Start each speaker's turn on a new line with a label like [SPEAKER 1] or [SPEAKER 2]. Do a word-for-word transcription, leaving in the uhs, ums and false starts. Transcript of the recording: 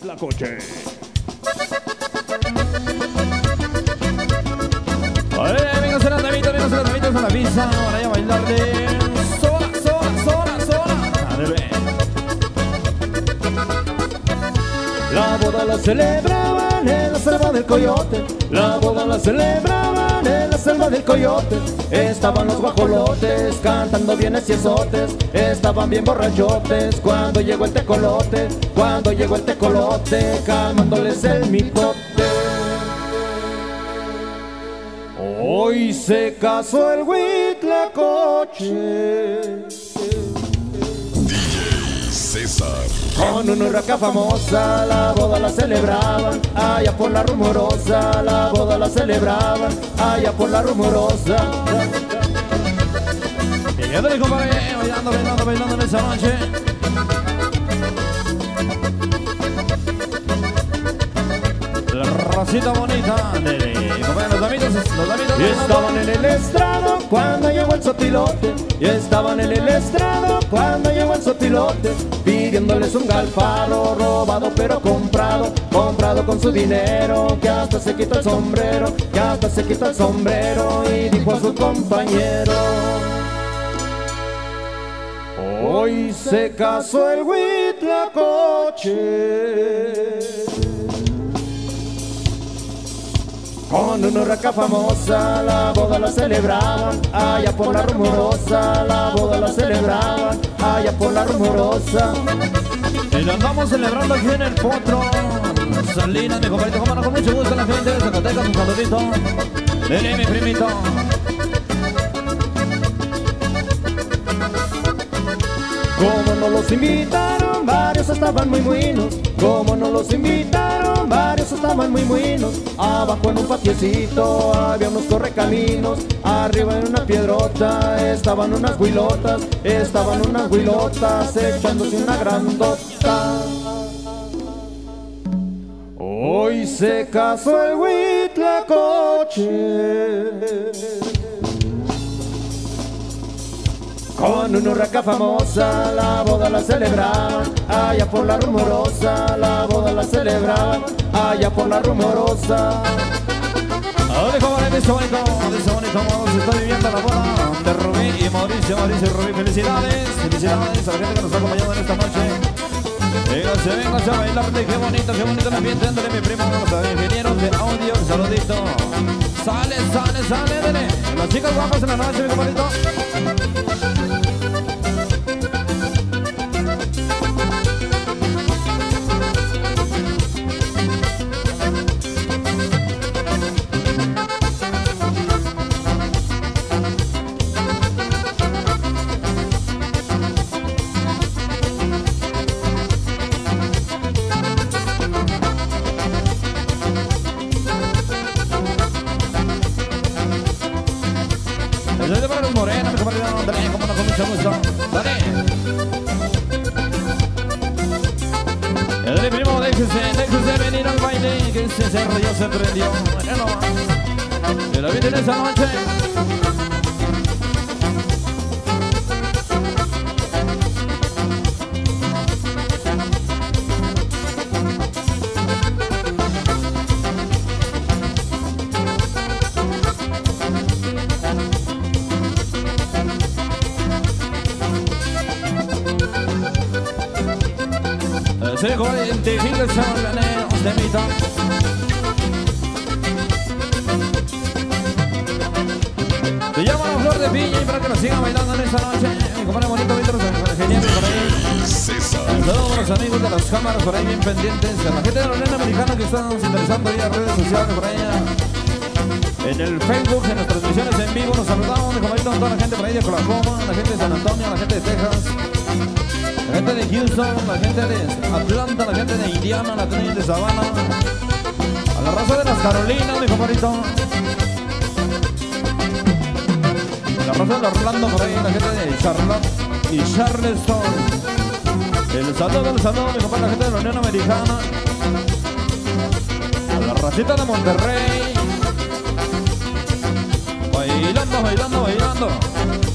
[SPEAKER 1] Huitlacoche. Oye, amigos, en las namitas, amigos, en las namitas, en la pista, ahora ya bailarle sola, sola, sola, sola. Ándale. La boda la celebraban en la selva del Coyote. La boda la celebraban en la selva del Coyote. Estaban los guajolotes cantando bienes y esotes. Estaban bien borrachotes cuando llegó el tecolote. Cuando llegó el tecolote calmándoles el mitote. Hoy se casó el Huitlacoche
[SPEAKER 2] D J César
[SPEAKER 1] con una urraca famosa. La boda la celebraban allá por la Rumorosa. La boda la celebraban allá por la Rumorosa. Y ya te compadre, bailando, bailando, bailando en esa noche. La racita bonita de los amigos, los amigos. Y estaban en el estrado cuando llegó el sopilote. Y estaban en el estrado cuando llegó el sopilote, pidiéndoles un galfaro robado pero comprado, comprado con su dinero, que hasta se quitó el sombrero, que hasta se quitó el sombrero y dijo a su compañero: hoy se casó el Huitlacoche con una urraca famosa. La boda la celebraban allá por la Rumorosa. La boda la celebraban allá por la Rumorosa. Y lo andamos celebrando aquí en el Potro Salinas, mi compadrito, como no, con mucho gusto a la gente de Zacatecas, un saludito. Dele, mi primito. Como no los invitaron, varios estaban muy buenos. Como no los invitaron, varios estaban muy buenos. Abajo en un patiecito había unos correcaminos. Arriba en una piedrota estaban unas huilotas. Estaban unas huilotas echándose una grandota. Hoy se casó el Huitlacoche con una urraca famosa. La boda la celebraban allá por la Rumorosa. La boda la celebraban allá por la Rumorosa. Ahora como de este bonito, de este bonito modo se está viviendo la boda de Rubí y Mauricio. Mauricio y Rubí, felicidades, felicidades a la gente que nos está acompañando en esta noche. Véngase, véngase a bailar, qué bonito, qué bonito el ambiente. Ándale, mi primo, los ingenieros de audio, un saludito. Sale, sale, sale, dale. Las chicas guapas en la noche, mi compadrito. Desde para los morenos, mi compadre, dale, como no, con mucho gusto. Dale. Dale, primo, déjese, déjese venir al baile, que ese cerro ya se prendió. Bueno, que la vida en esa noche. Se identifica el sanganeo de mitad. Se llama la Flor de Piña y para que lo sigan bailando en esta noche. Mi compadre bonito, Víctor, genial por ahí. Todos los amigos de las cámaras por ahí bien pendientes. A la gente de la Unión Americana que están interesando ahí en las redes sociales por allá. En el Facebook, en las transmisiones en vivo, nos saludamos, mi compadrito, a toda la gente por ahí de Oklahoma, la gente de San Antonio, la gente de Texas. La gente de Houston, la gente de Atlanta, la gente de Indiana, la gente de Savannah, a la raza de las Carolinas, mi compadrito. La raza de Orlando, por ahí, la gente de Charlotte y Charleston. El saludo, el saludo, mi compadre, la gente de la Unión Americana. A la racita de Monterrey. Bailando, bailando, bailando.